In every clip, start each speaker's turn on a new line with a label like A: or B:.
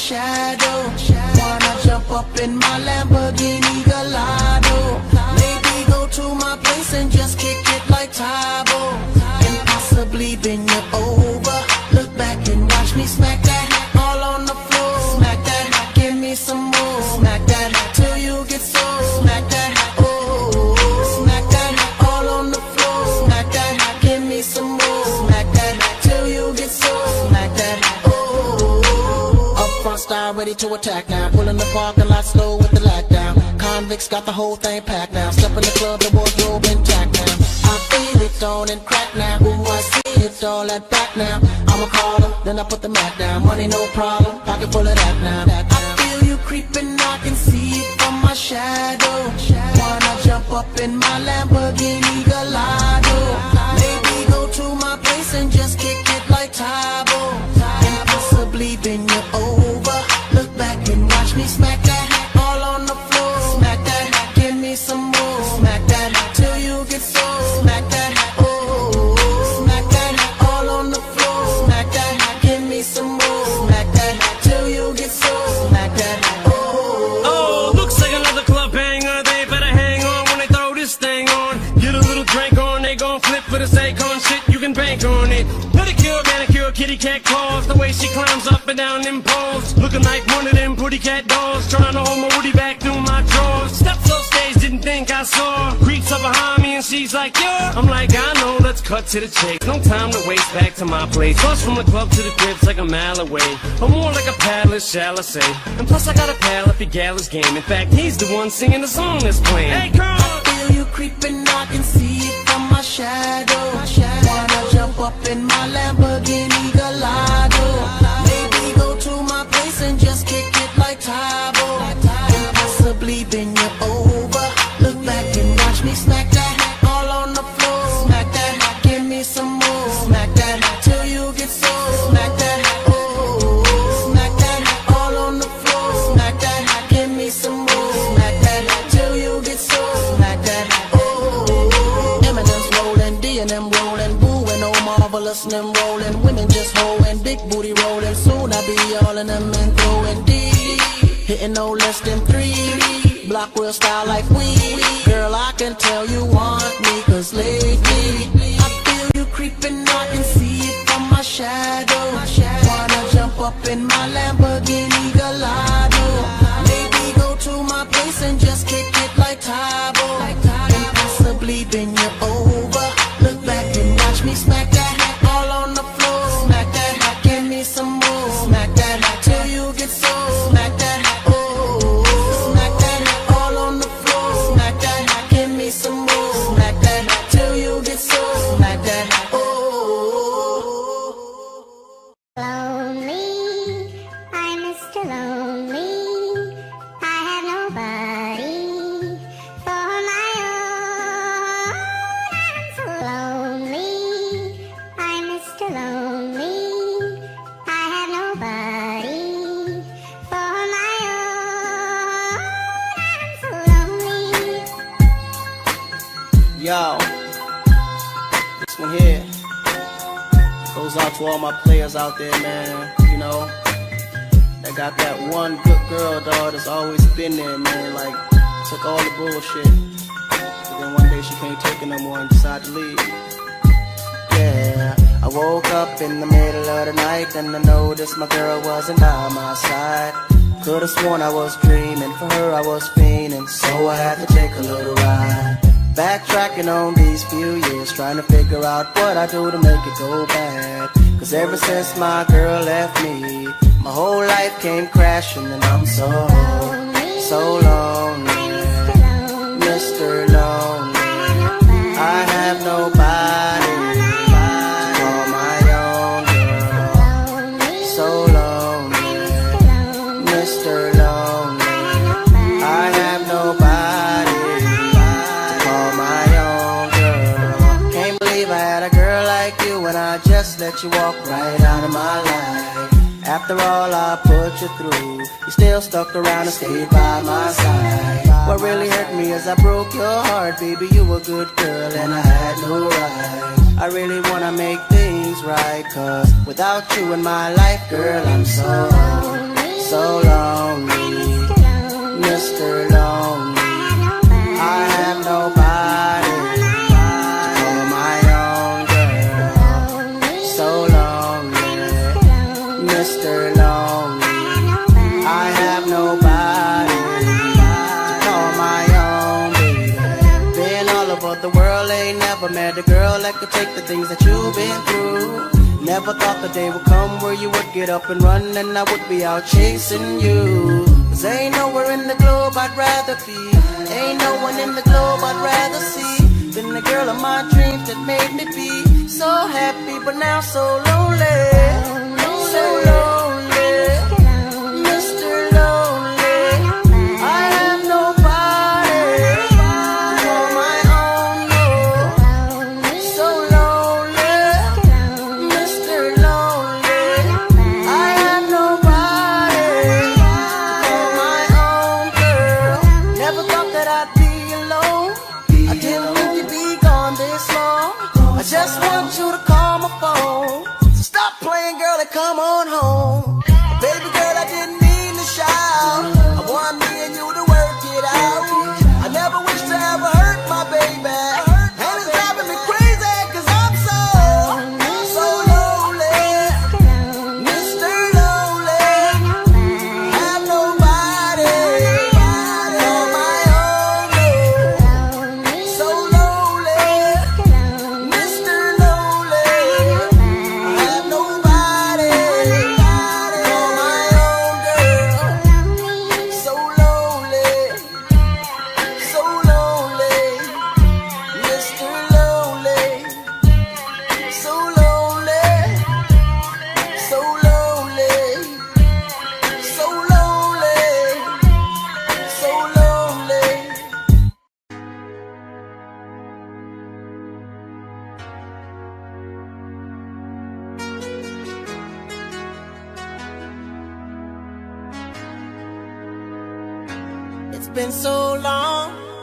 A: shadow. Wanna jump up in my Lamborghini Gallardo. Maybe go to my place and just kick it like Tybo. And possibly bend you over. Look back and watch me smack that all on the floor. Smack that, give me some more. Smack that till you get so. Smack that, oh. Smack that all on the floor. Smack that, give me some more. Smack that till you get so. Smack that, oh. Up front style ready to attack now. Pulling the parking lot slow with the lack down. Convicts got the whole thing packed now. Step in the club, the wardrobe intact now. I feel it on and crack now. Ooh, I see it all at back now. I'ma call her, then I put the Mac down. Money no problem, pocket full of that now. I feel you creeping, I can see it from my shadow. Wanna jump up in my Lamborghini Gallardo. Maybe go to my place and just kick it like Tybo. And possibly bend you over. Look back and watch me smack that all on the floor. Smack that, give me some more. Smack that till you get so. Smack that, oh. Smack that all on the floor. Smack that, give me some more. Smack that till you get so. Smack that, oh.
B: Oh, looks like another club banger. They better hang on when they throw this thing on. Get a little drink on, they gon' flip for the Akon shit. You can bank on it. Pedicure, manicure, kitty cat claws. The way she climbs up and down them poles, looking like one of them pretty cat dolls. Trying to hold my woody back through my drawers. Steps off stage, didn't think I saw. Creeps up behind me and she's like, yo. I'm like, I know, let's cut to the chase. No time to waste, back to my place. Plus from the club to the crib's like a mile away, or more like a paddler, shall I say. And plus I got a pal if your gal is game. In fact, he's the one singing the song that's playing. Hey, girl!
A: I feel you creeping, I can see it from my shadow. Wanna jump up in my Lamborghini Gallardo. Maybe go to my place and just kick it like Tybo. And possibly bend you over. Look back and watch me smack that all on the floor. Smack that, give me some more. Smack that till you get so. Smack that, oh. Smack that all on the floor. Smack that, give me some more. Smack that till you get so. Smack that, oh. Eminem's rolling, D and M rolling, Boo and Oh Marvelous and them rolling. Women just holding, big booty rolling. Soon I be all in them and throwing D. Hitting no less than 3. Block real style like we. Girl, I can tell you want me, cause lately I feel you creeping, I can see it from my shadow. Wanna jump up in my Lamborghini Gallardo. Maybe go to my place and just kick it like Tybo. And possibly bend you over. Look back and watch me smack that all on the floor. Smack that, give me some more. Smack that till you get so. Smack that, oh. Smack that all on the floor. Smack that, give me some more. Smack that till you get so. Smack that, oh.
C: Lonely, I'm Mr. Lonely. I have nobody for my own. I'm so lonely, I'm Mr. Lonely. I have nobody for my own. I'm so lonely.
D: Yo, this one here goes out to all my players out there, man. You know, that got that one good girl, dog, that's always been there, man. Like, took all the bullshit, but then one day she can't take it no more and decided to leave. Yeah, I woke up in the middle of the night and I noticed my girl wasn't by my side. Could've sworn I was dreaming, for her I was fiending, so I had to take a little ride. Backtracking on these few years, trying to figure out what I do to make it go bad. Cause ever since my girl left me, my whole life came crashing and I'm so lonely, Mr. Lonely. I have nobody to call my own girl. So lonely, Mr. Lonely. I have nobody to call my own girl. Can't believe I had a girl like you and I just let you walk right out of my life. After all I put you through, you still stuck around and stayed by my side. What really hurt me is I broke your heart, baby, you a good girl and I had no right. I really wanna make things right, cause without you in my life, girl, I'm so so lonely, Mr. Lonely. I have nobody to call my own girl. So lonely, Mr. Lonely. I have nobody to call my own baby. Been all over the world, ain't never met a girl that could take the things that you've been through. Never thought the day would come where you would get up and run and I would be out chasing you. 'Cause ain't nowhere in the globe I'd rather be, ain't no one in the globe I'd rather see than the girl of my dreams that made me be so happy but now so lonely. So lonely, Mr. Lonely. I have nobody to call my own, no. So lonely, Mr. Lonely. I have nobody to call my own girl. Never thought that I'd be alone. I didn't think you'd be gone this long. I just want you to call my phone. So stop playing, girl, and come on home. Baby girl, I didn't mean to shout. I want me and you to work it out. I never wish to ever hurt my baby, and it's driving me crazy 'cause I'm so lonely, Mr. Lonely. Have nobody on my own, no. So lonely, Mr. Lonely. I have nobody on my own girl. So lonely, so lonely, Mr. Lonely. So lonely, so lonely, so lonely, so lonely. It's been so long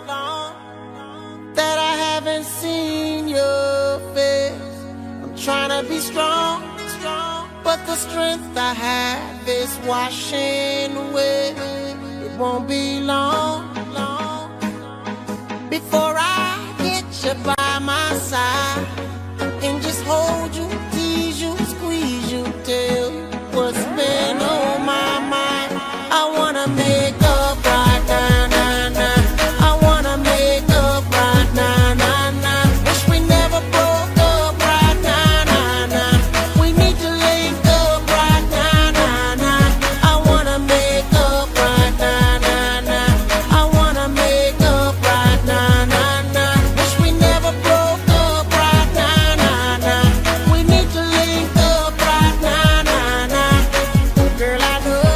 D: that I haven't seen your face. I'm trying to be strong, but the strength I have is washing away. It won't be long before I get you by my side and just hold you, tease you, squeeze you, tell you what's been on my mind. I wanna make up right now, nah, nah. I wanna make up right now, nah, nah. Wish we never broke up right now, nah, nah. We need to link up right now, nah, nah. I wanna make up right now, nah, nah. I wanna make up right now, nah, nah. Wish we never broke up right now, nah, nah. We need to link up right now, nah, nah. Girl, I know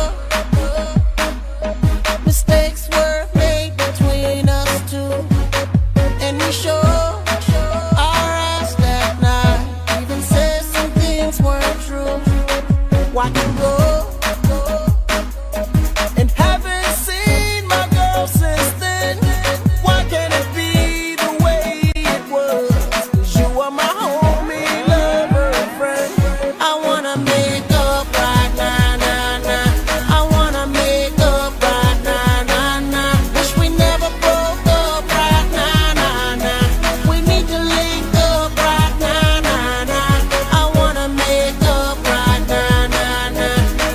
D: mistakes were made between us two, and we sure our ass that night even said some things weren't true. Why you go and haven't seen my girl since then? Why can't it be the way it was? 'Cause you are my homie, lover, and friend. I wanna make up right now, nah, nah. I wanna make up right now, nah, nah. Wish we never broke up right now, nah, nah. We need to link up right now, nah, nah. I wanna make up right now, nah, nah.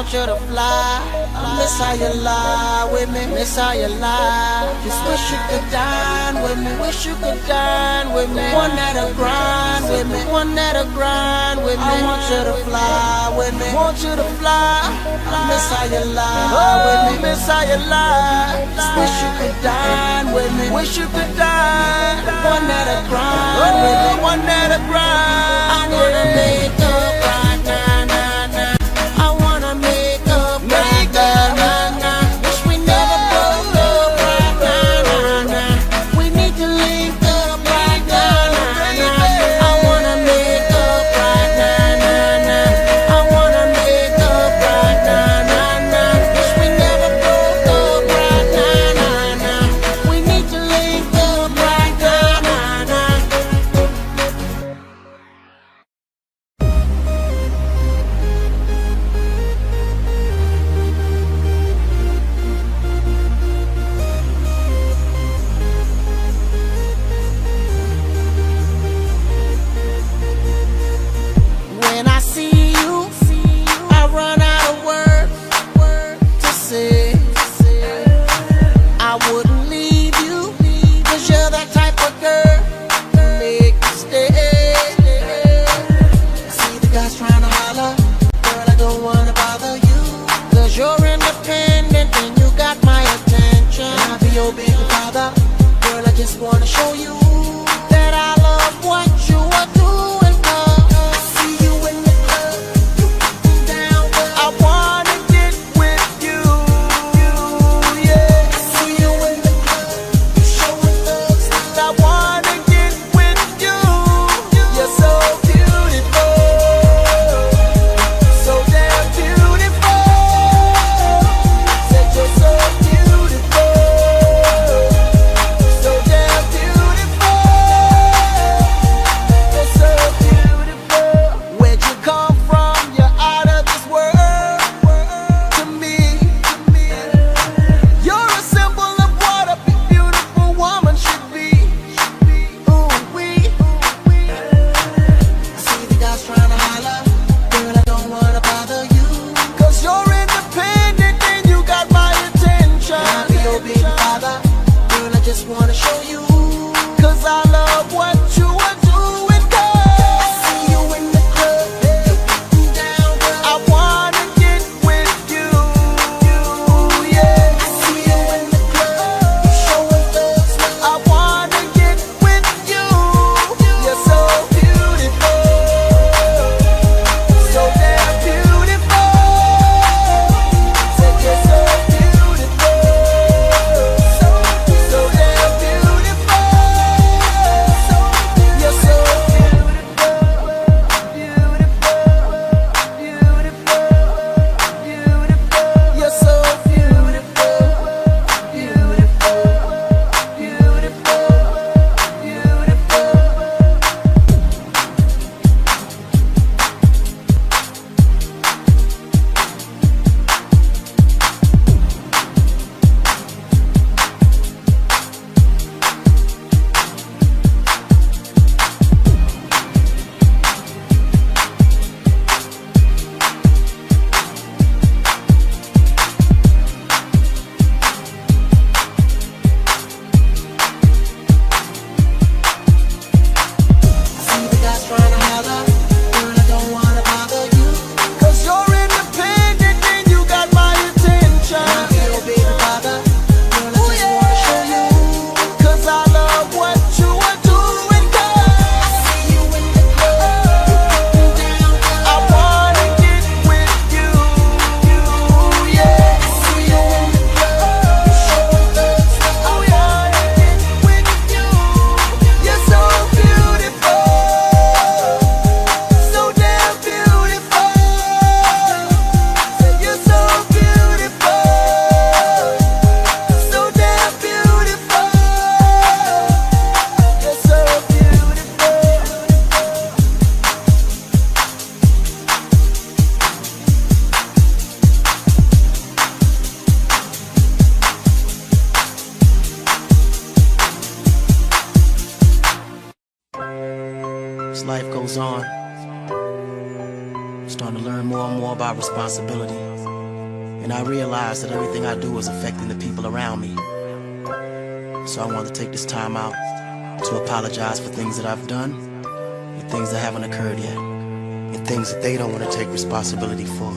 D: want you to fly. I miss how you lie with me, miss how you lie. Just wish you could dine with me, wish you could dine with me. One that'll grind with me, one that'll grind with me. I want you to fly with me, want you to fly. I miss how you lie with me, miss how you lie. Just wish you could dine with me, wish you could dine. One that'll grind with me, one that'll grind. I wanna make up right now, nah, nah. I wanna make up right now, nah, nah. Wish we never broke up right now, nah, nah. We need to link up right now, nah, nah. I wanna make up right now, nah, nah. I wanna make up right now, nah, nah. Wish we never broke up right now, nah, nah. We need to link up right now, nah, nah. When I see you, I run out of words to say. I wouldn't leave you, 'cause you're that type of girl to make me stay. See the guys trying to holler, girl, I don't wanna bother you, 'cause you're independent and you got my attention. I'll be your big father, girl, I just wanna show you that I love what you are doing. 'Cause I see you in the club, you getting down, girl. I wanna get with you, yeah. I see you in the club, you showing love, still I wanna get with you. You're so beautiful, so damn beautiful. Said you're so beautiful, so damn beautiful. You're so beautiful. Where'd you come from? You're out of this world to me. You're a symbol of what a beautiful woman should be. Ooh, we. I see the guys trying to holler, girl, I don't wanna bother you, 'cause you're independent and you got my attention. I'll be your big father, girl, I just wanna show you, 'cause I love what you are doing, girl. I see you in the club, you getting down, girl. I wanna get with you, yeah. I see you in the club, you showing love, still I wanna get with you. You're so beautiful, so damn beautiful. Said you're so beautiful, so damn beautiful. You're so beautiful, beautiful, beautiful, beautiful. You're so beautiful, beautiful, beautiful, see the guys trying to holler, girl, I don't wanna bother you, 'cause you're independent and you got my attention. I'll be your big father, girl, I just wanna show you, 'cause I love what you are doing, girl. I see you in the club, you getting down, girl. I wanna get with you, yeah. I see you in the club, you showing love, still I wanna get with you. You're so beautiful, so damn beautiful. Said you're so beautiful, so damn beautiful. You're so beautiful. As life goes on, I'm starting to learn more and more about responsibility. And I realized that everything I do is affecting the people around me. So I wanted to take this time out to apologize for things that I've done, and things that haven't occurred yet, and things that they don't want to take responsibility for.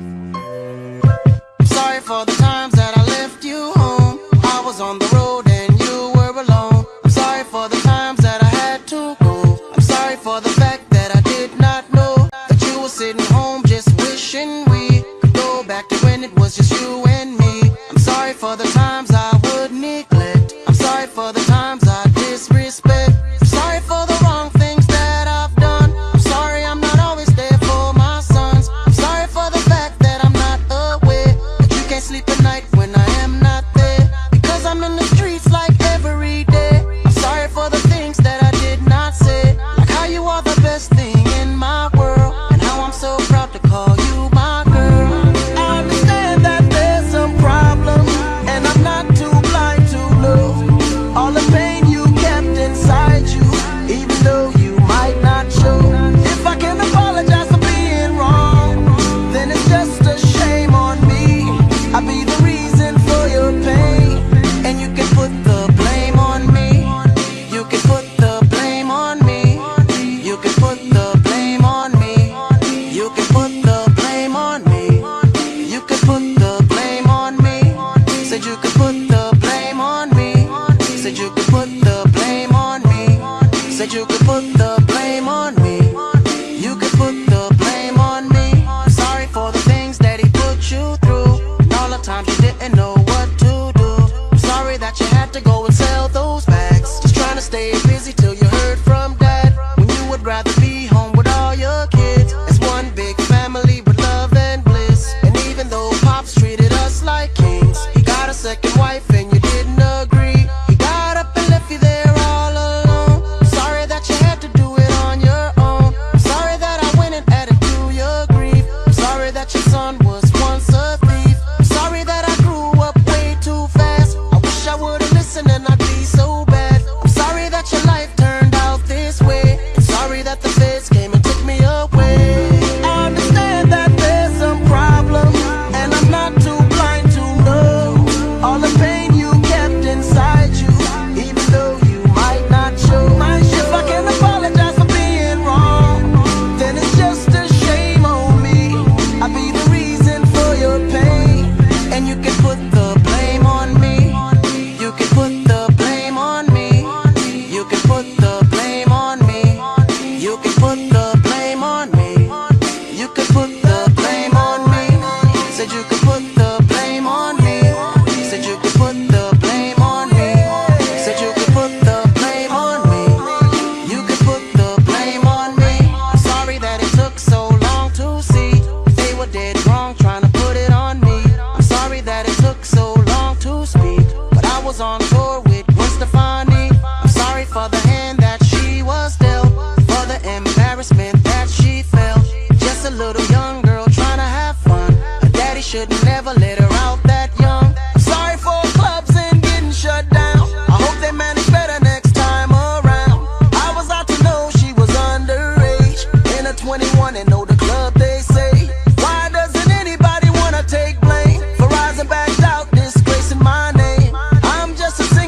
D: I'm sorry for the times that I left you home. I was on the road and you were alone. I'm sorry for the times that I had to go. I'm sorry for the fact that I did not know that you were sitting home just wishing we could go back to when it was just you and me. I'm sorry for the times I would neglect. I'm sorry for the times I disrespect. I'm sorry for the wrong things that I've done. I'm sorry I'm not always there for my sons. I'm sorry for the fact that I'm not aware that you can't sleep at night when I am not there, because I'm in the streets like every day. I'm sorry for the things that I did not say, like how you are the best thing in my world, and how I'm so proud to call you my girl. I understand that there's some problems, and I'm not too blind to know all the pain you kept inside you, even though you might not show. If I can apologize for being wrong, then it's just a shame on me. I'll be the reason for your pain, and you can put the blame on me. You can put the blame on me. You can put the blame on me. You can put the blame on me. You can put the blame on me. Said you could put the blame on me. Said you could put the blame on me. Said you could put the blame on me. You could put the blame on me. I'm sorry for the things that he put you through, and all the times you didn't know what to do. I'm sorry that you had to go and sell those bags, just trying to stay busy till you heard from dad, when you would rather be home with all your kids as one big family with love and bliss. And even though Pops treated us like kings, he got a second wife and you didn't agree. He got up and left you there all alone. I'm sorry that you had to do it on your own. I'm sorry that I went and added to your grief. I'm sorry that your son was once a thief. I'm sorry that I grew up way too fast. I wish I would've listened and I'd be so bad. I'm sorry that your life turned out this way. I'm sorry that the feds came and took me away. I understand that there's some problems, and I'm not too blind to know all the pain you kept inside you, even though you might not show. If I can apologize for being wrong, then it's just a shame on me. I'll be the reason for your pain, and you can put the blame on me. You can put the blame on me. You can put the blame on me. You can put the blame on me. You can put the blame on me. Said you could put the blame on me. Said you could put the blame on me. Said you could put the blame on me. You could put the blame on me. I'm sorry that it took so long to see they were dead wrong trying to put it on me. I'm sorry that it took so long to speak, but I was on tour with Gwen Stefani. I'm sorry for the hand that she was dealt, for the embarrassment that she felt. Just a little young girl trying to have fun. Her daddy should never let her out that young. I'm sorry for clubs and getting shut down. I hope they manage better next time around. I was out to know she was underage, in her 21 and know the club they say. Why doesn't anybody wanna take blame for rising back out, disgracing my name? I'm just a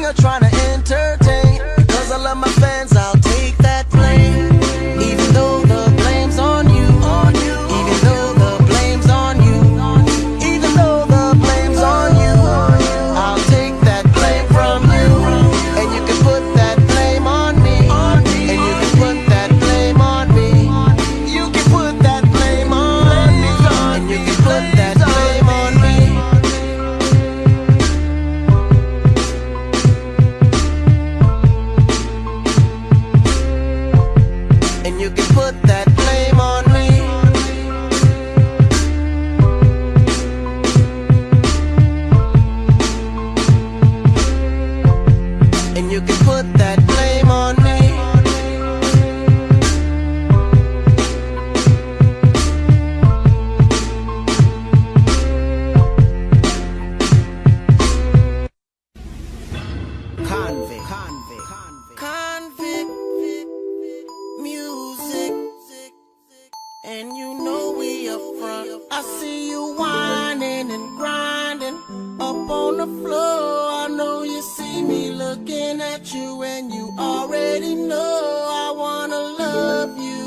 A: looking at you and you already know I wanna love you.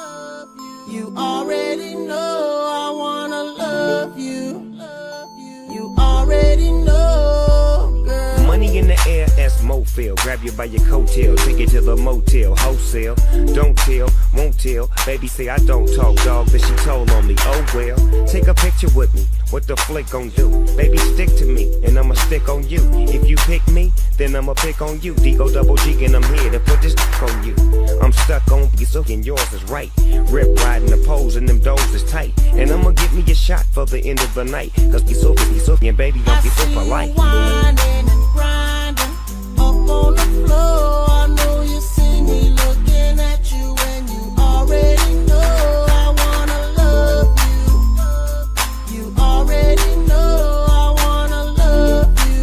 A: You already know I wanna love you. You already know, girl.
E: Money in the air, as Mofil. Grab you by your coattail, take you to the motel, wholesale. Don't tell, won't tell. Baby say I don't talk, dog, but she told on me. Oh well, take a picture with me. What the flick gon' do? Baby, stick to me, and I'ma stick on you. If you pick me, then I'ma pick on you. D-O double G, and I'm here to put this on you. I'm stuck on you, so and yours is right. Rip riding the poles, and them doors is tight. And I'ma get me a shot for the end of the night. Cause be so, and baby, don't be so polite.
A: Whining and grinding up on the floor. I know you see me looking at you, and you already know I wanna love you. You already know I wanna love you.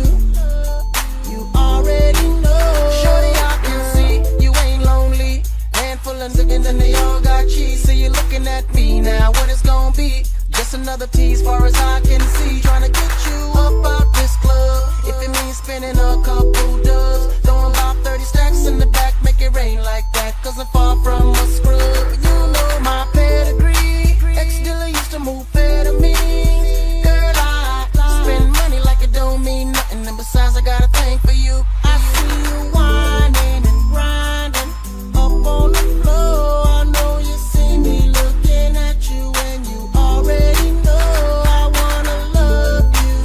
A: You already know. Shorty, I can see you ain't lonely. Handful of niggas and they all got cheese. So you're looking at me now. What it's gonna be? Just another tease, far as I can see. Trying to get you up out this club. If it means spending a couple dubs, throwing about 30 stacks in the back, make it rain like that. Cause I'm far from a scrub. You know my pedigree. Ex-dealer used to move fair to me. Girl, I spend money like it don't mean nothing. And besides, I got a thing for you. I see you whining and grinding up on the floor. I know you see me looking at you, and you already know I wanna love you.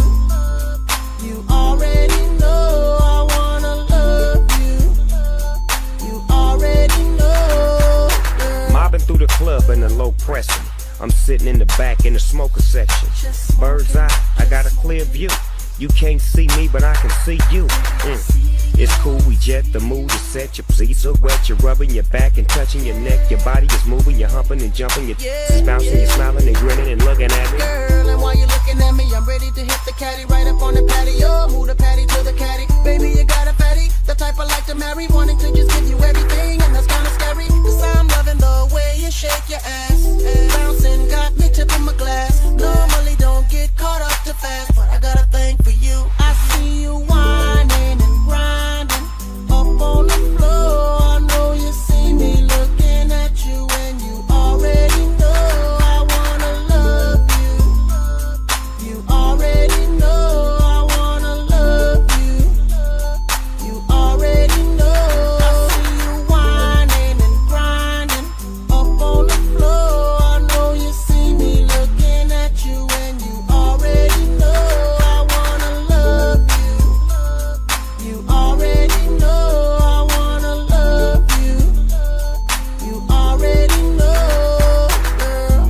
A: You already know I wanna love you. You already know, girl.
E: Mobbing through the club in the low pressing. I'm sitting in the back in the smoker section. Bird's eye, I got a clear view. You can't see me, but I can see you. It's cool, we jet, the mood is set. Your pleats are wet, you're rubbing your back and touching your neck. Your body is moving, you're humping and jumping. You're bouncing, you're smiling and grinning and looking at me.
A: Girl, and while you're looking at me, I'm ready to hit the caddy right up on the patio. Move the patty to the caddy. Baby, you got a fatty, the type I like to marry. Wanting to just give you everything, and that's kinda scary. Cause I'm loving the way you shake your ass. Bouncing got me tipping my glass. Normally don't get caught up too fast, but I got a thing for you. I see you whining and grinding up on the floor. I know you see me looking at you, and you already know I wanna love you. You already know I wanna love you. You already know. I see you whining and grinding up on the floor. I know you see me looking at you, and you already know I wanna love you. You already know I wanna love you. You already know, girl.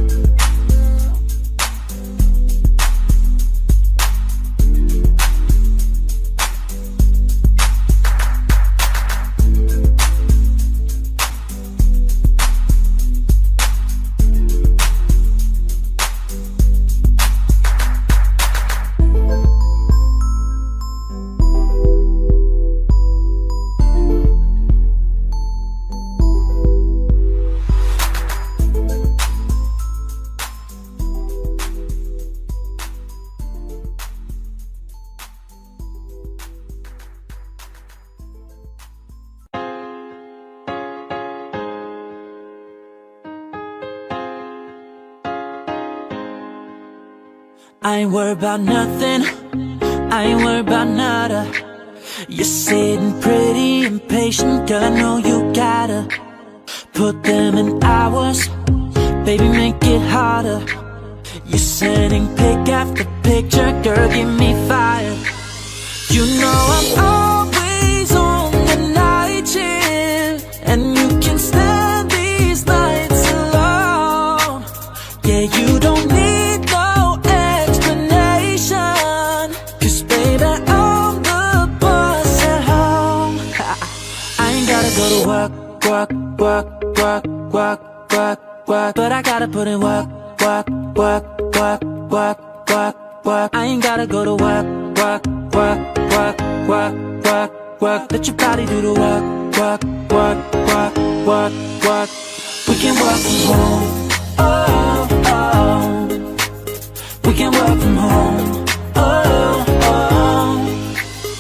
F: I ain't worried about nothing, I ain't worried about nada. You're sitting pretty impatient, girl, I know you gotta put them in hours, baby, make it harder. You're sending pic after picture, girl, give me fire. You know I'm always on the night shift, and you can stand these nights alone. Yeah, you don't need no explanation, 'cause baby, I'm the boss at home. I ain't gotta go to work, work, work, work, work, work, work, but I gotta put in work, work, work, work, work, work, work. I ain't gotta go to work, work, work, work, work, work, work. Let your body do the work, work, work, work, work, work. We can work from home, oh, oh. We can work from home, oh, oh.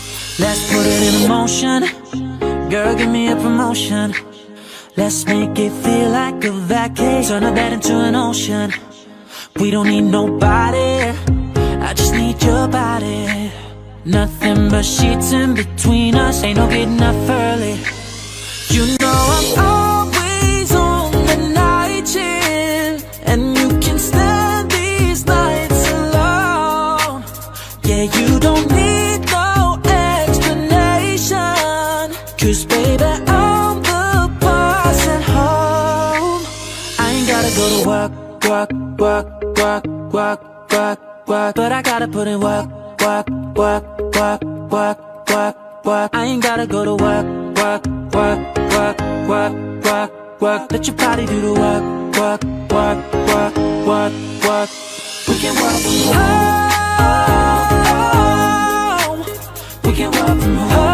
F: Let's put it in motion. Girl, give me a promotion. Let's make it feel like a vacation. Turn a bed into an ocean. We don't need nobody, I just need your body. Nothing but sheets in between us, ain't no getting up early. You know I'm always on the night shift, and you can stand these nights alone. Yeah, you don't need no explanation, 'cause baby, I'm the boss at home. I ain't gotta go to work, work, work, work, work, work, work, but I gotta put in work, work, work, work, work, work, work. I ain't gotta go to work, work, work, work, work, work, work. Let your body do the work, work, work, work, work, work. We can work from home. We can work from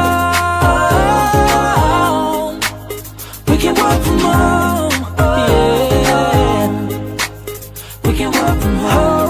F: home. We can work from home. Yeah. We can work from home.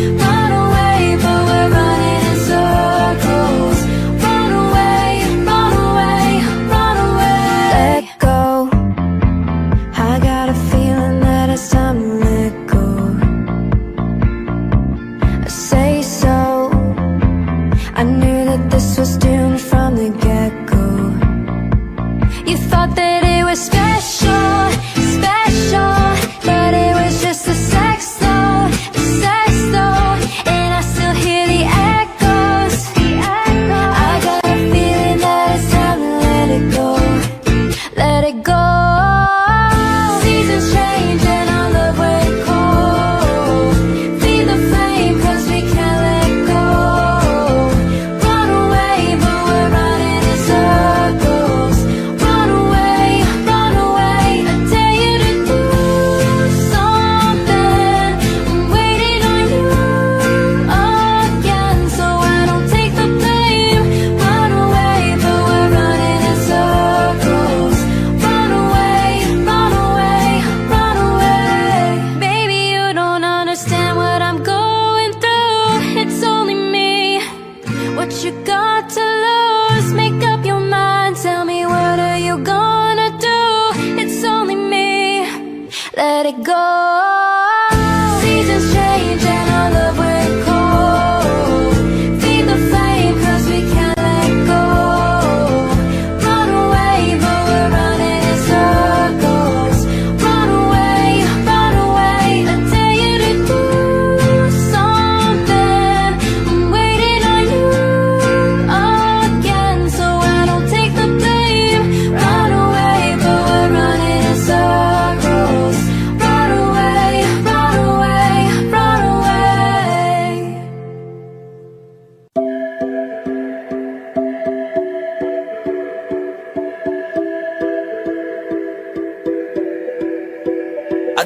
G: Run away,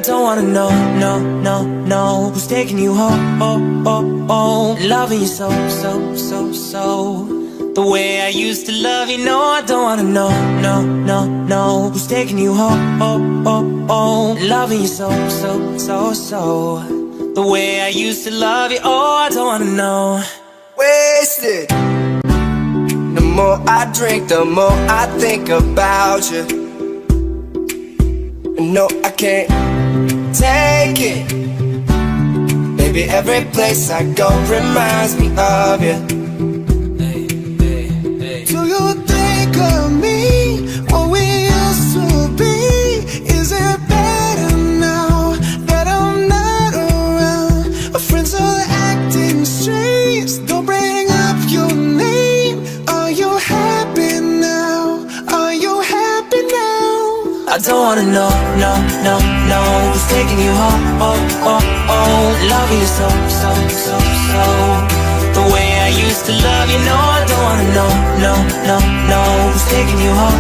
F: don't wanna know, no, no, no, who's taking you home, loving you so, so, so, so. The way I used to love you, no, I don't wanna know, no, no, no, who's taking you home, loving you so, so, so, so. The way I used to love you, oh, I don't wanna know.
G: Wasted. The more I drink, the more I think about you. No, I can't take it. Baby, every place I go reminds me of you.
A: Do you think of me, what we used to be? Is it better now that I'm not around? My friends are acting strange, don't bring up your name. Are you happy now? Are you happy now?
F: I don't wanna know, no, no, no, who's taking you home, loving you so, so, so, so. The way I used to love you, no, I don't wanna know, no, no, no, who's taking you home,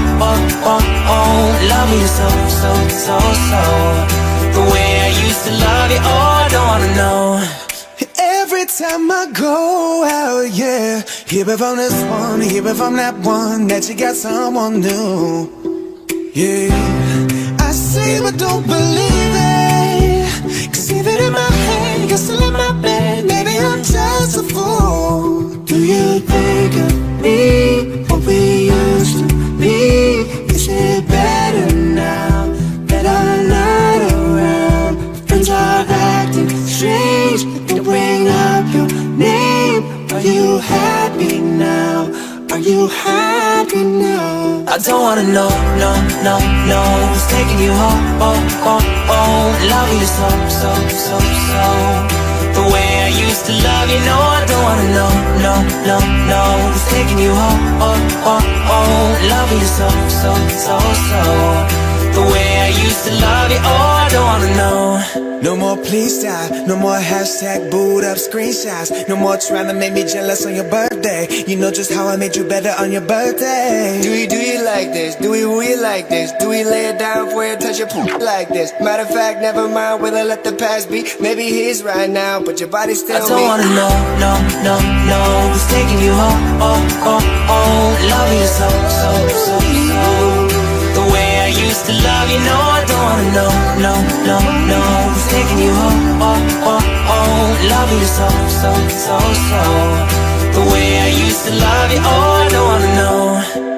F: loving you so, so, so, so. The way I used to love you, oh, I don't wanna know.
A: Every time I go out, yeah, hear it from this one, hear it from that one, that you got someone new, yeah. I see but don't believe it, 'cause even in my head, you're still in my bed. Maybe I'm just a fool. Do you think of me, what we used to be? Is it better now that I'm not around? Friends are acting strange, don't bring up your name. Are you happy now? Are you happy now?
F: I don't wanna know, no, no, no, who's taking you home, loving you so, so, so, so. The way I used to love you, no, I don't wanna know, no, no, no, who's taking you home, loving you so, so, so, so. The way I used to love you, oh, I don't wanna know.
A: No more please stop, no more hashtag booed up screenshots. No more trying to make me jealous on your birthday. You know just how I made you better on your birthday.
G: Do you like this? Do we like this? Do we lay it down for you, touch your poop like this? Matter of fact, never mind, will I let the past be? Maybe he's right now, but your body's still me.
F: I don't wanna know, no, no, no, who's taking you home, loving you so, so, so, so. The way I used to love you, no, I don't wanna know, no, no, no, who's taking you home, loving you so, so, so, so. The way I used to love you, oh, I don't wanna know.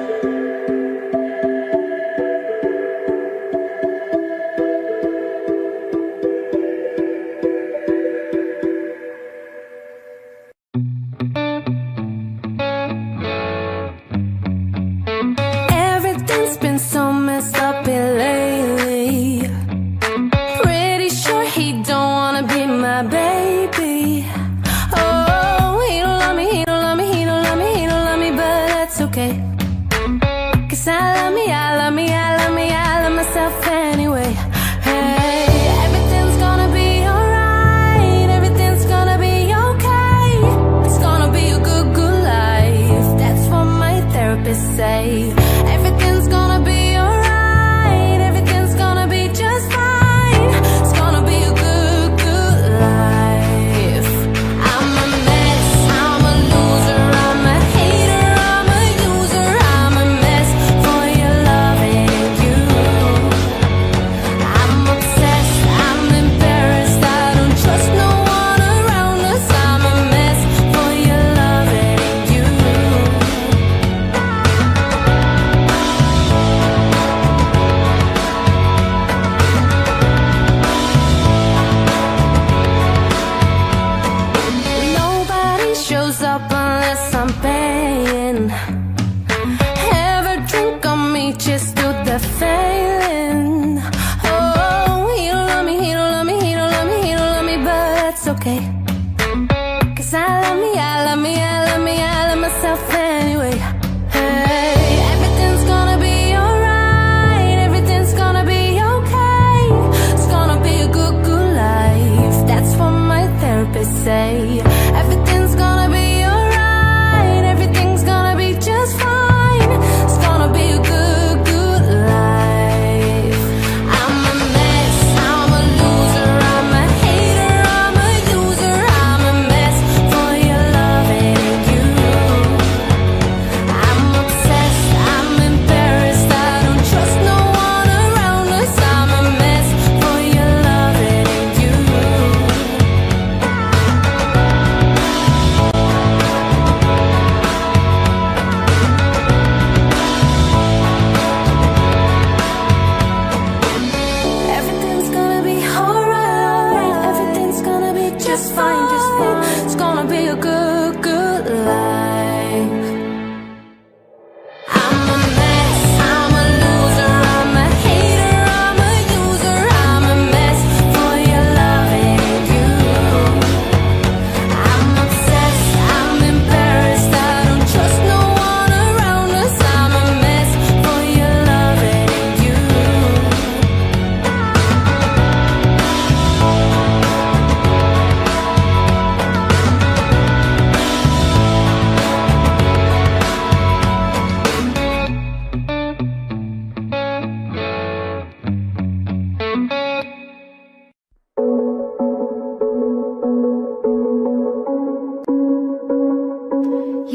H: Everything's been so messed up here lately. Pretty sure he don't wanna be my baby. Oh, he don't love me, he don't love me, he don't love me, he don't love me, but that's okay. 'Cause I love me, I love me, I love me, I love myself anyway. Hey, everything's gonna be alright, everything's gonna be okay. It's gonna be a good, good life. That's what my therapist say. Everything's gonna be alright, everything's gonna be just fine. It's gonna be a good, good life. I'm a mess, I'm a loser, I'm a hater, I'm a user, I'm a mess for your loving you. I'm obsessed, I'm embarrassed, I don't trust no one around us. I'm a mess for your loving you. Nobody shows up unless I'm paying. Ever drink on me just to the failing. Oh, he don't love me, he don't love me, he don't love me, he don't love me, but that's okay. 'Cause I love me, I love me, I love me, I love myself anyway. Hey, everything's gonna be alright, everything's gonna be okay. It's gonna be a good, good life. That's what my therapist say. Everything's gonna be alright, everything's gonna be just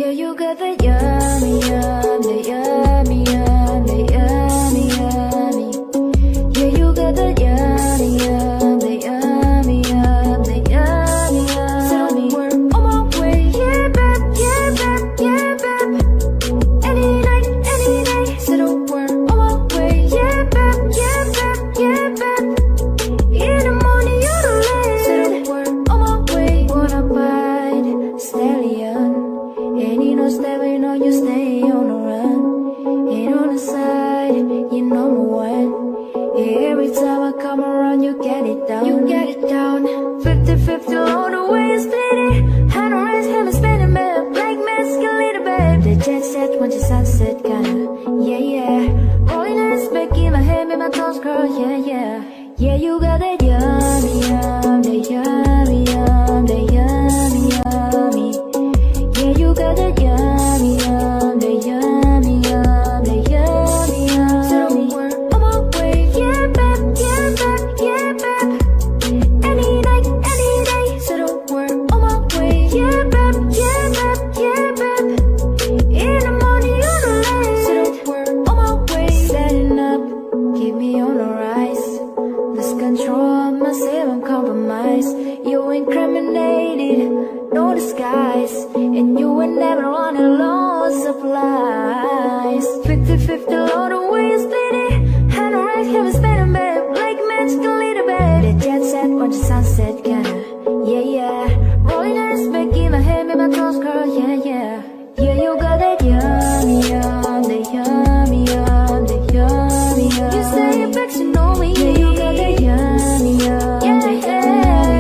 H: Yeah, you got the yummy, yum, the yummy, yum, the yummy, yummy. Yeah, you got the yummy, yum, the yummy, yum, the yummy, yummy. So we're on my way, yeah, babe, yeah, babe, yeah, babe. Any night, any day. So we're on my way, yeah, babe, yeah, babe, yeah, babe. In the morning, you're the late. So we're on my way, wanna bite stallion. Ain't no stepping on you, stay on the run. Ain't on the side, you number one. Every time I come around, you get it down. You get it down. 50-50 all the way, you steady. Hand on raise, him and spinning, man. Black masculine, babe. The jet set, when the sunset, kinda. Yeah, yeah. Rolling eyes, back in my head, make my toes curl. Yeah, yeah. Yeah, you got that yummy, yum, the yummy, yum, the yummy, yummy. Yeah, you got that yummy, yum, the yummy, yum, the yummy, yum. So we're on my way, yeah, babe, yeah, babe, yeah, babe. Any night, any day. So we're on my way, yeah, babe, yeah, babe, yeah, babe. In the morning, you're the late. So we're on my way, setting up, keep me on the rise. Lose control, myself, I'm compromised. You incriminated, no disguise. And you were never on a low supplies. 50-50 all the way, you steady. Hand on raise, him and spinning, babe. Like magic, a little babe. The jet set, watch the sunset, kinda. Yeah, yeah. Rolling eyes, back in my head, make my toes curl. Yeah, yeah. Yeah, you got that yummy, yum, the yummy, yum, the yummy, yum. You say you're back, you know me. Yeah, you got that yummy, yum, yeah, the yummy,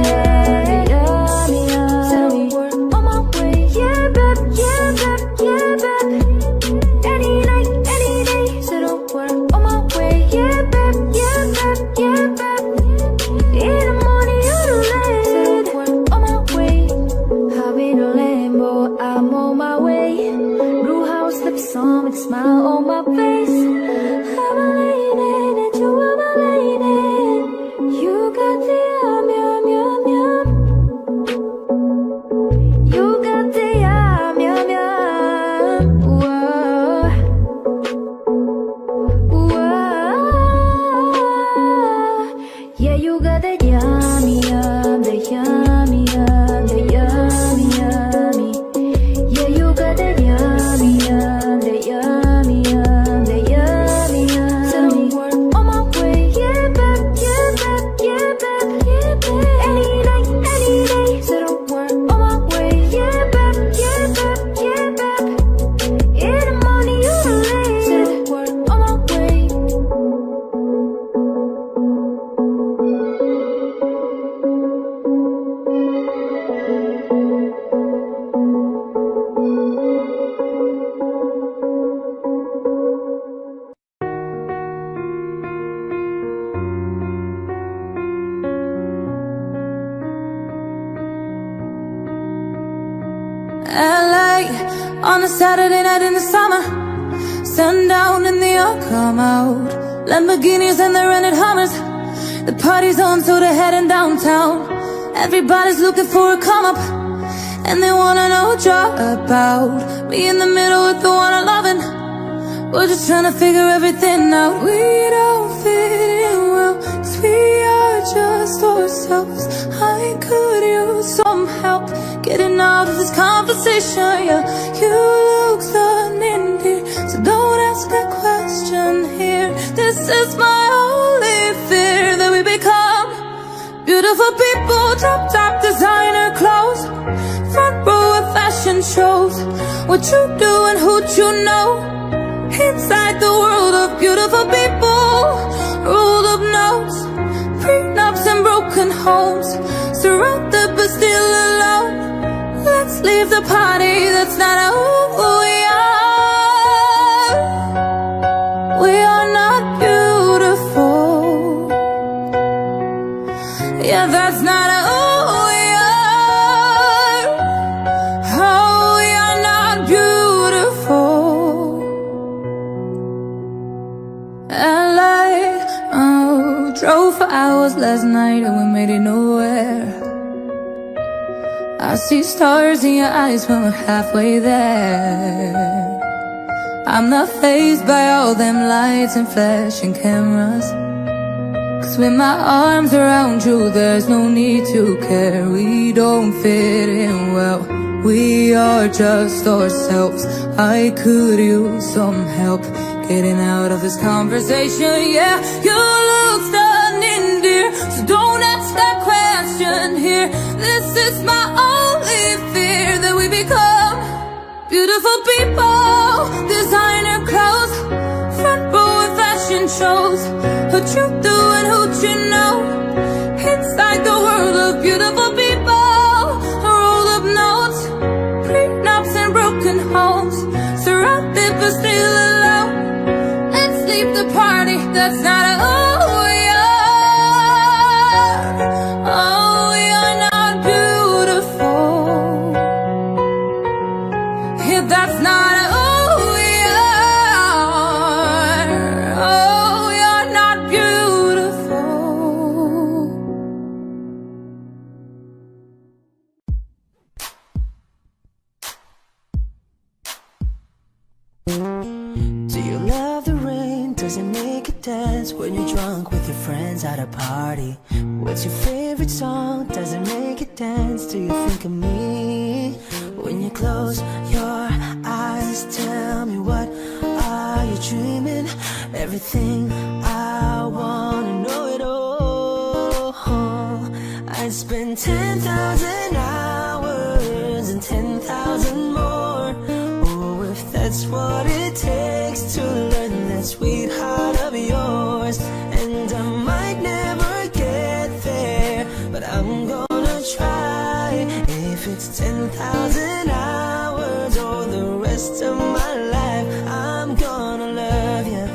H: yummy, yum. So we're on my way, yeah, babe, yeah, babe, yeah, babe. Any night, any day. So we're on my way, yeah, babe, yeah, babe, yeah, babe. In the morning, you're the late. So we're on my way. Hop in a Lambo, I'm on my way. Blue house lips on with a smile on my face. I'm a lady, that you are my lady. You got the yum, yum, yum, yum. You got the yum, yum, yum. Whoa. Whoa. Yeah, you got the yummy, yum, the yummy, yum, the yummy, yummy. Yeah, you got the yummy, yum, the yummy, yum, the yummy, yum. So we're on my way, yeah, babe, yeah, babe, yeah, babe, yeah, babe. Any night, any day. So we're on my way, yeah, babe, yeah, babe, yeah, babe. In the morning, you're the late. So we're on my way.
F: LA on a Saturday night in the summer. Sundown and they all come out. Lamborghinis and the rented Hummers. The party's on, so they're heading downtown. Everybody's looking for a come up, and they wanna know what you're about. Me in the middle with the one I'm loving. We're just trying to figure everything out. We don't fit in well, 'cause we are just ourselves. I could use some help getting out of this conversation. Yeah, you look unindeed, so don't ask that question here. This is my only fear, that we become beautiful people, drop top designer clothes, front row at fashion shows. What you do and who you know, inside the world of beautiful people. Rolled up notes, prenups and broken homes, surrounded but still alone. Let's leave the party, that's not who we are. We are not beautiful. Yeah, that's not who we are. Oh, we are not beautiful. LA, oh, drove for hours last night and we made it nowhere. I
H: see stars in your eyes when we're halfway there. I'm not fazed by all them lights and flashing cameras, 'cause with my arms around you there's no need to care. We don't fit in well, we are just ourselves. I could use some help getting out of this conversation. Yeah, you look stunning, dear, so don't ask that question here. This is my only fear, that we become beautiful people, designer clothes, front row of fashion shows. What you do and who you know, inside the world of beautiful people, a roll of notes, prenups and broken homes, surrounded but still alone. Let's leave the party, that's not who we are. Oh, we are not beautiful. Yeah, that's not who we are. Oh, we are not beautiful.
I: Do you love the rain? Does it make you dance when you're drunk with your friends at a party? What's your favorite song? Does it make you dance? Do you think of me? When you close your eyes, tell me, what are you dreaming? Everything I wanna know it all. I'd spend 10,000 hours and 10,000 more. Oh, if that's what it takes to learn that sweetheart of yours. And I might never get there, but I'm gonna try. If it's 10,000 hours or the rest of my life, I'm gonna love you.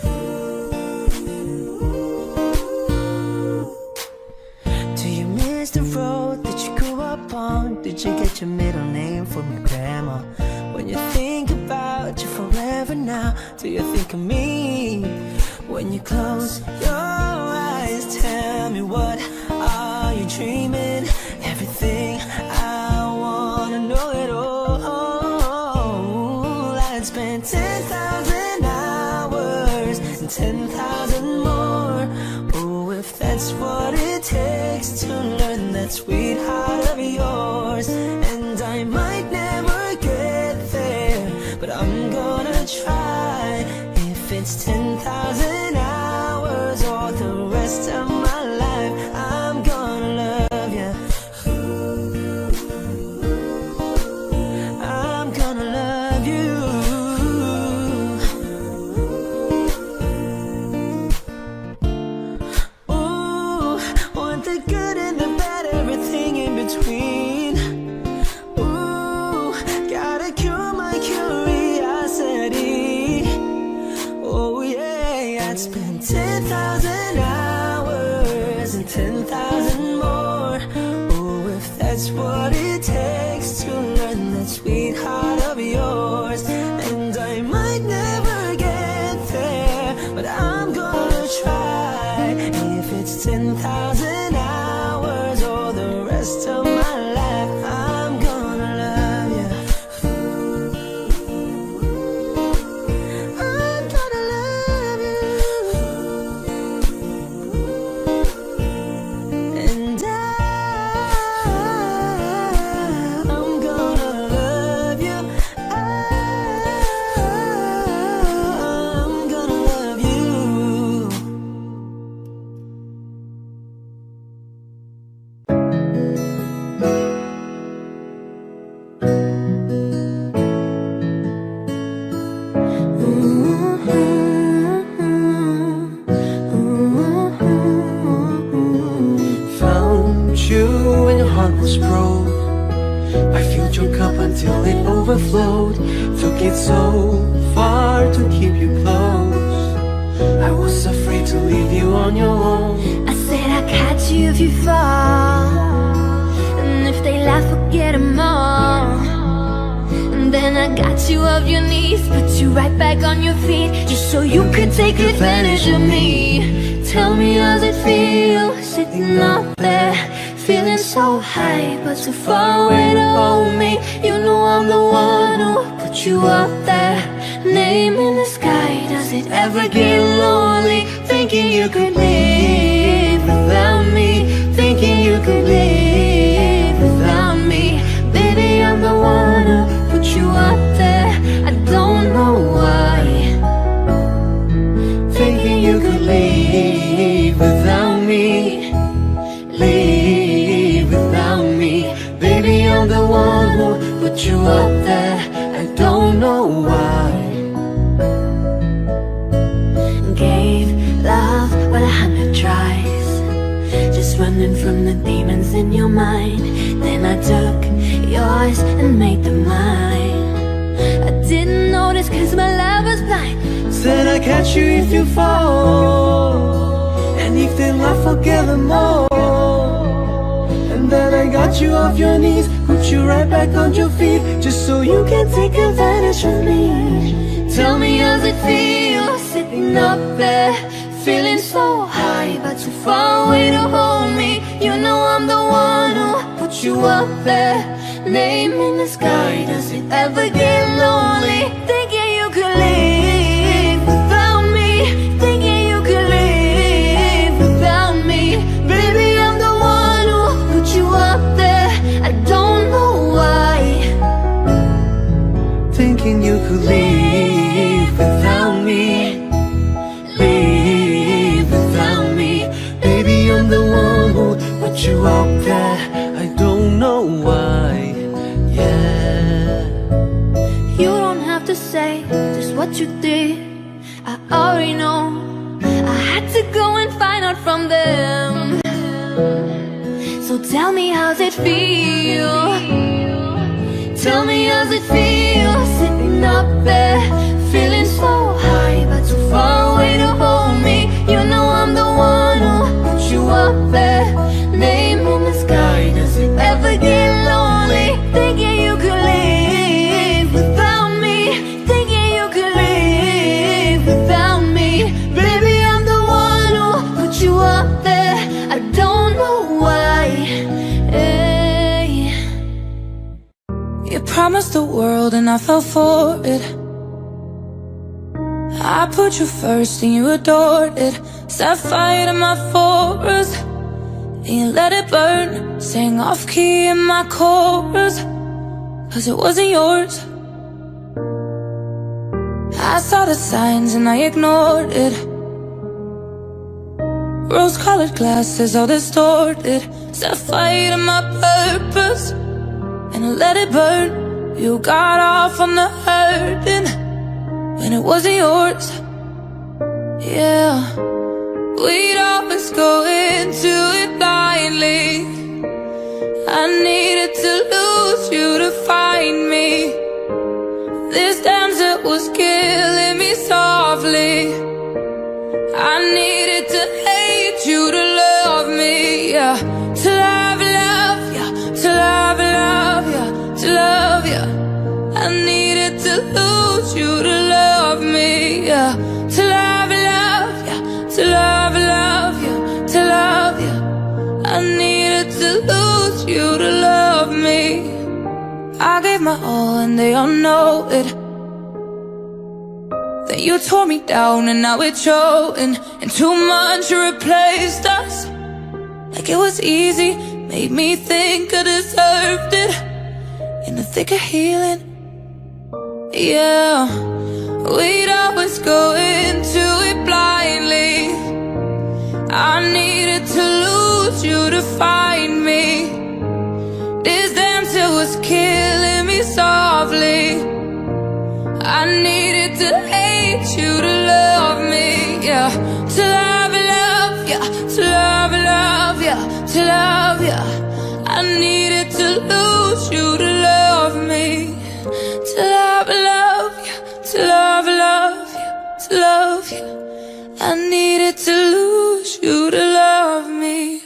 I: Do you miss the road that you grew up on? Did you get your middle name from your grandma? When you think about you forever now, do you think of me? When you close your eyes, tell me, what are you dreaming? Everything I wanna know it all. I'd spend 10,000 hours and 10,000 more. Oh, if that's what it takes to learn that sweetheart of yours. And I might never get there, but I'm gonna try. If it's 10,000 hours or the rest of my life, I'm gonna love you. I'm gonna love you. Ooh, want the good and the bad, everything in between. Ooh, gotta cure my curiosity. Oh yeah, I'd spend 10,000 hours and 10,000 more. Oh, if that's what it takes to learn that sweetheart of yours. And I might never get there, but I'm gonna try. If it's 10,000 hours or the rest of my life, I'm gonna love you. I'm gonna love you. And I'm gonna love you. I'm gonna love you.
J: Found you when your heart was broke. I filled your cup until it overflowed. Took it so far to keep you close. I was afraid to leave you on your own.
H: I said I'd catch you if you fall, and if they laugh, forget them all. And then I got you off your knees, put you right back on your feet, just so you could take advantage of me. Tell me, how's it feel, sitting up there, feeling so high, but too far away to hold me. You know I'm the one who put you up there, name in the sky. Does it ever get lonely, thinking you could live without me, thinking you could live without me? Baby, I'm the one who put you up there, I don't know why, thinking you could live without me, live without me. Baby, I'm the one who put you up there, I don't know why. Gave love but 100 tries, just running from the demons in your mind. Then I took yours and made them mine. I didn't notice cause my love was blind.
J: Said I'd catch you if you fall, and if they laugh I'll get them more. And then I got you off your knees, put you right back on your feet, just so you can take advantage of me.
H: Tell me how's it feel, sitting up there, feeling so high, but too far away to hold me. You know I'm the one who put you up there, name in the sky. Does it ever get lonely, thinking you could live without me, thinking you could live without me? Baby, I'm the one who put you up there, I don't know why,
J: thinking you could live without me, live without me. Baby, I'm the one who put you up there, I don't know why, yeah.
H: You don't have to say just what you did, I already know. I had to go and find out from them. So tell me how's it feel, tell me how's it feel, sitting up there, feeling so high, but too far away to hold me. You know I'm the one who put you up there, name in the sky. Does it ever get lonely, thinking you could live without me, thinking you could live without me? Baby, I'm the one who put you up there, I don't know why, hey.
F: You promised the world and I fell for it. I put you first and you adored it. Set fire to my forest and you let it burn. Sang off key in my chorus, cause it wasn't yours. I saw the signs and I ignored it. Rose-colored glasses all distorted. Set fire to my purpose and I let it burn. You got off on the hurting when it wasn't yours, yeah. We'd always go into it blindly. I needed to lose you to find me. This dance, it was killing me softly. I needed to hate you to love me, yeah. To love, love, yeah. To love, love, yeah. To love, yeah. I needed to lose you to love me, yeah. To love, love, yeah. To love, love, yeah. To love, yeah. I needed to lose you to love me. I gave my all and they all know it. Then you tore me down and now it's showing. And 2 months you replaced us like it was easy. Made me think I deserved it. In the thick of healing, yeah. We'd always go into it blindly. I needed to lose you to find me. This dance, it was killing me softly. I needed to hate you to love me, yeah. To love, love, yeah. To love, love, yeah. To love, yeah. I needed to lose you to love me. To love, love, yeah. To love, love, yeah. To love, yeah. I needed to lose you to love me.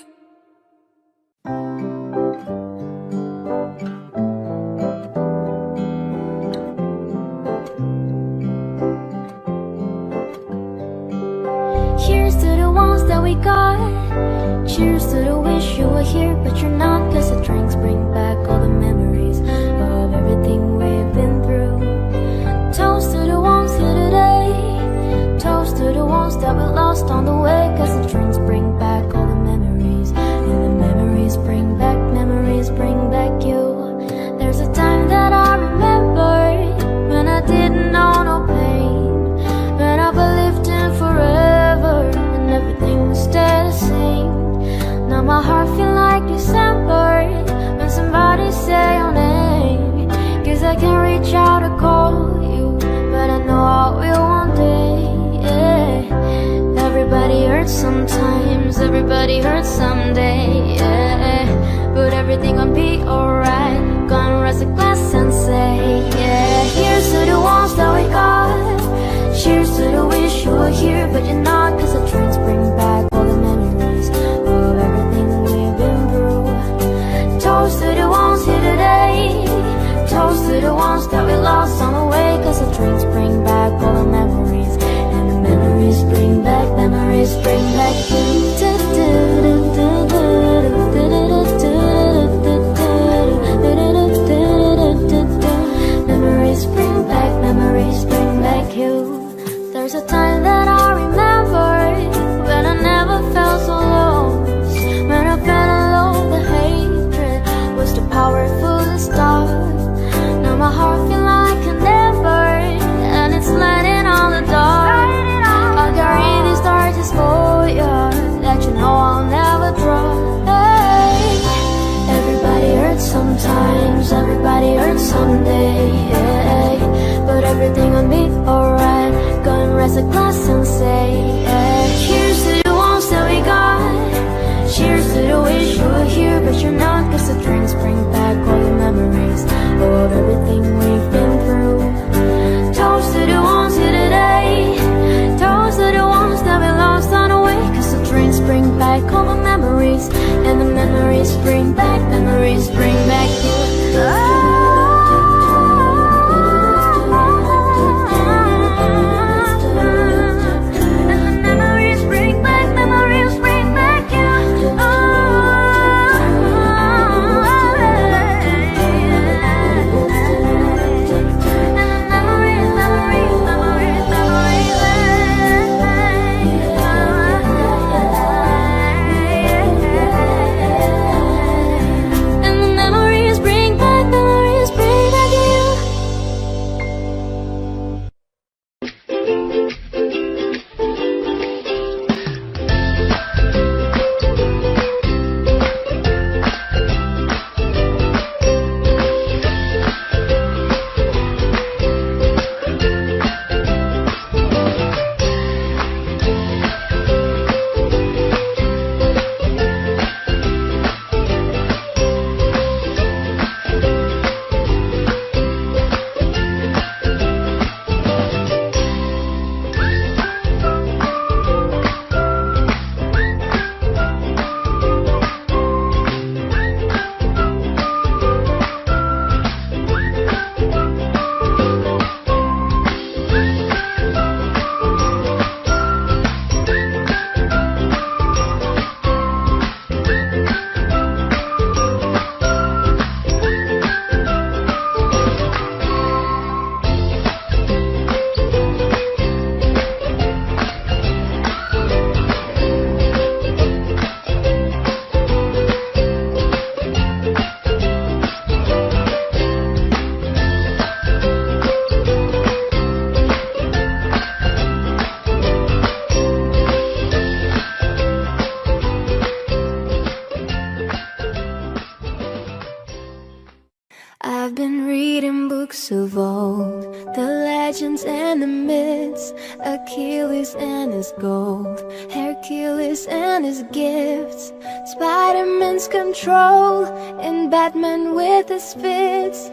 H: Here's to the ones that we we got. Cheers to the wish you were here, but you're not. Cause the drinks bring back all the memories of everything we've been through. Toast to the ones here today. Toast to the ones that we lost on the way. Cause the drinks bring back all the memories, and the memories bring back you. There's a time that I remember when I didn't know no pain, when I believed in forever and everything would stay the same. Now my heart feel like December when somebody say your name. Cause I can't reach out to call you, but I know I will one day, yeah. Everybody hurts sometimes, everybody hurts someday, yeah. But everything gon' be alright. Gonna raise a glass and say, yeah. Here's to the ones that we got. Cheers to the wish you were here, but you're not. Cause the drinks bring back all the memories of everything we've been through. Toast to the ones here today. Toast to the ones that we lost on the way. Cause the drinks bring back all the memories, and the memories bring back you. Memories bring back you. There's a time that I remember when I never felt so lost. When I felt alone, the hatred was too powerful to stop. Now my heart feel like a never, and it's lighting on the dark. I carry these torches for you that you know I'll never drop. Hey. Everybody hurts sometimes, everybody hurts someday, yeah. But everything will be alright. Gonna raise a glass and say, yeah. Cheers to the ones that we got. Cheers to the wish you were here, but you're not. Cause the drinks bring back all the memories of everything we've been through. Toast to the ones here today. Toast to the ones that we lost on the way. Cause the drinks bring back all the memories, and the memories bring back you. I've been reading books of old, the legends and the myths, Achilles and his gold, Hercules and his gifts, Spider-Man's control, and Batman with his fits.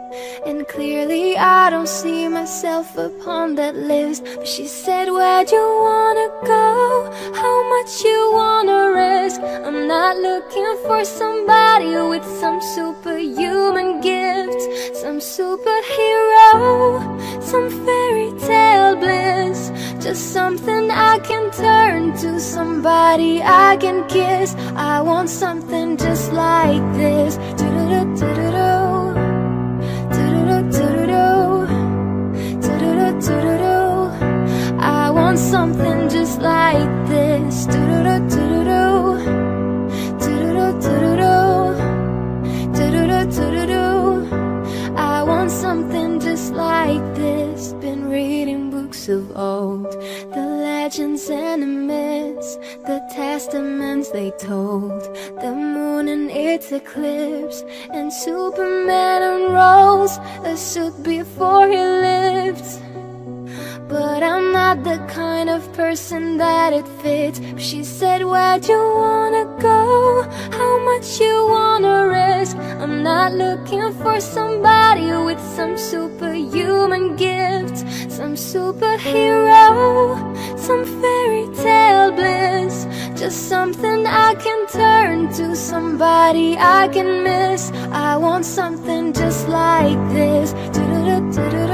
H: And clearly I don't see myself upon that list. But she said, where'd you wanna go? How much you wanna risk? I'm not looking for somebody with some superhuman gifts, some superhero, some fairy tale bliss, just something I can turn turn to somebody I can kiss. I want something just like this. Do-do-do-do-do-do. Do-do-do-do-do-do. Do-do-do-do-do-do. I want something just like this. Do-do-do-do-do-do. Do-do-do-do-do-do. Do-do-do-do-do-do. I want something just like this. Been reading books of old, the legends and the myths, the testaments they told, the moon and its eclipse, and Superman unrolls a suit before he lived. But I'm not the kind of person that it fits. She said, where'd you wanna go? How much you wanna risk? I'm not looking for somebody with some superhuman gift, some superhero, some fairy tale bliss. Just something I can turn to, somebody I can miss. I want something just like this. Do-do-do-do-do.